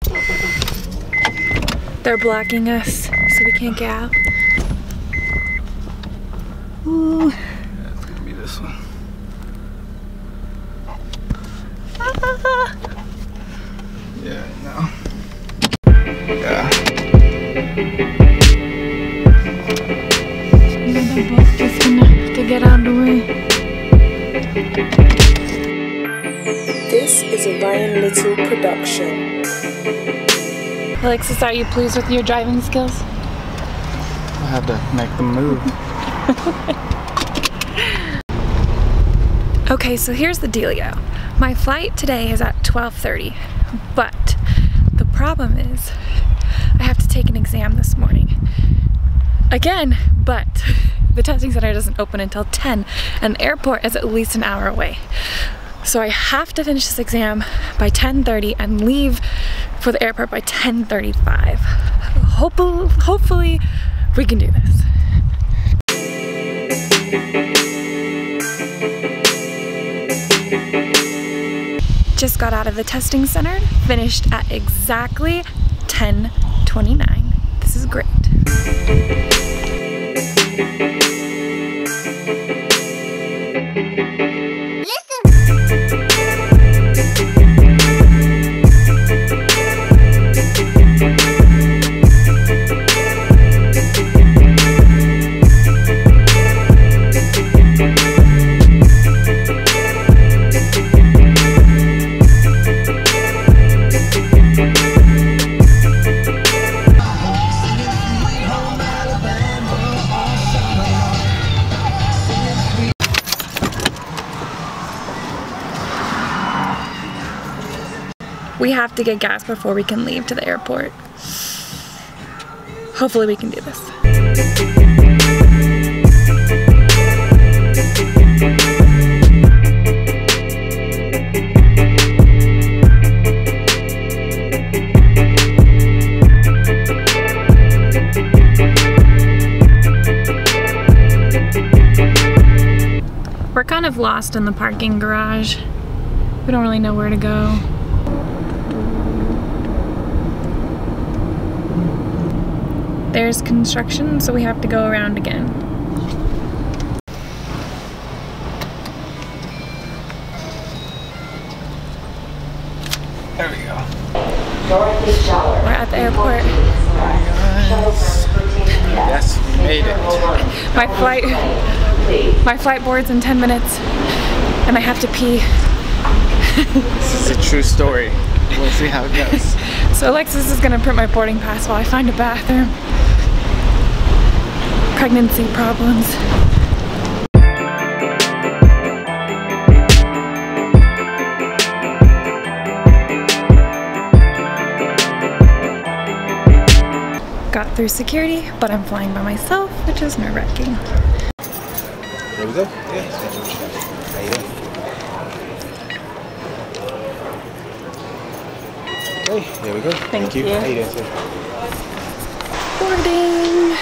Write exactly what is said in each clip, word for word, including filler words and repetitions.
They're blocking us, so we can't get out. Ooh. Yeah, it's gonna be this one. Ah. Yeah, no. Yeah. They're both just gonna have to get out of the way. This is a Ryan Little production. Alexis, are you pleased with your driving skills? I had to make them move. Okay, so here's the dealio. My flight today is at twelve thirty, but the problem is I have to take an exam this morning. Again, but the testing center doesn't open until ten and the airport is at least an hour away. So I have to finish this exam by ten thirty and leave for the airport by ten thirty-five. Hopefully, hopefully we can do this. Just got out of the testing center, finished at exactly ten twenty-nine. This is great. We have to get gas before we can leave to the airport. Hopefully we can do this. We're kind of lost in the parking garage. We don't really know where to go. There's construction, so we have to go around again. There we go. We're at the airport. Yes, we made it. My flight, my flight board's in ten minutes, and I have to pee. This is a true story. We'll see how it goes. So Alexis is gonna print my boarding pass while I find a bathroom. Pregnancy problems. Got through security, but I'm flying by myself, which is nerve-wracking. There we go. Yeah. How you doing? Okay, there we go. Thank, Thank you. you. How you doing, sir? Boarding.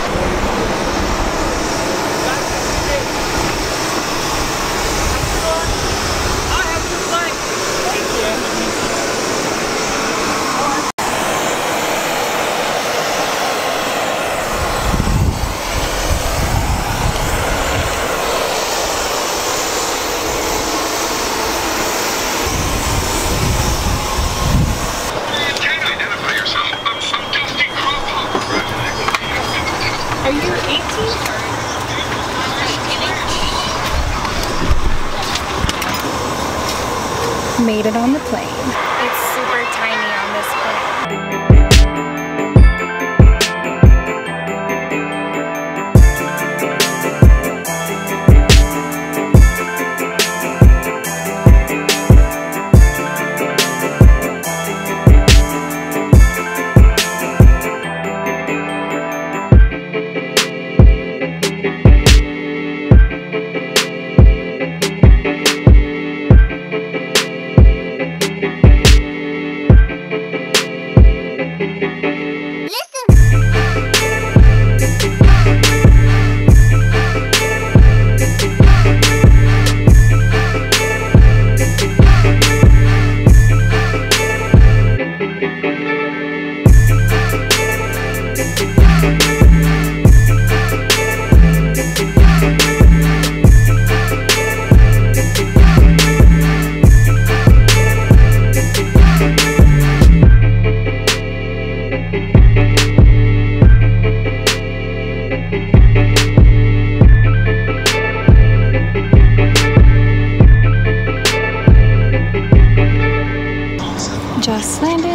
Are you eighteen? Made it on the plane. It's super tiny on this plane.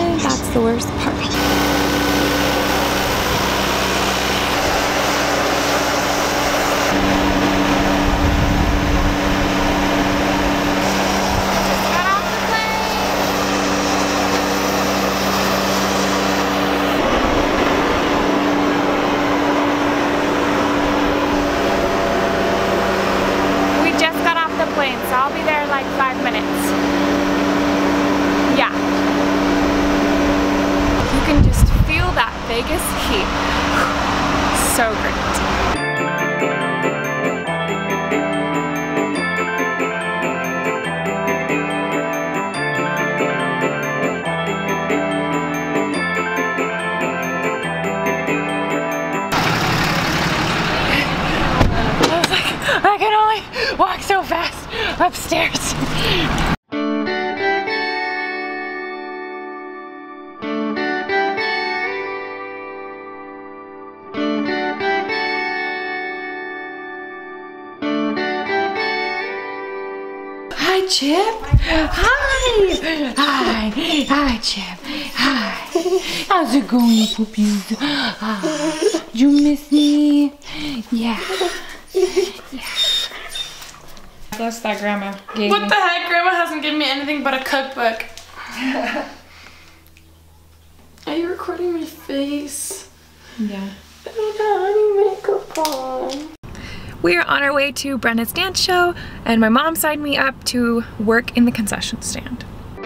And that's the worst part. So I'll be there in like five minutes. Yeah. You can just feel that Vegas heat. So great. I was like, I can only walk so fast upstairs. Hi, Chip. Hi. Hi. Hi, Chip. Hi. How's it going, puppies? Ah, you miss me? Yeah. Yeah. That's that grandma gave What me. the heck? Grandma hasn't given me anything but a cookbook. Are you recording my face? Yeah. I don't have any makeup on. We are on our way to Brenna's dance show, and my mom signed me up to work in the concession stand.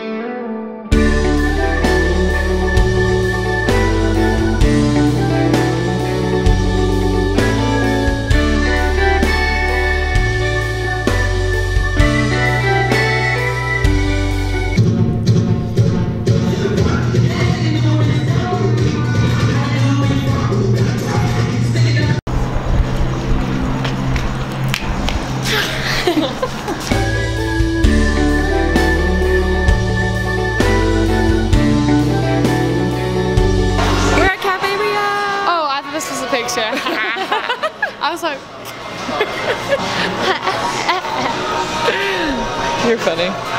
I was like, You're funny.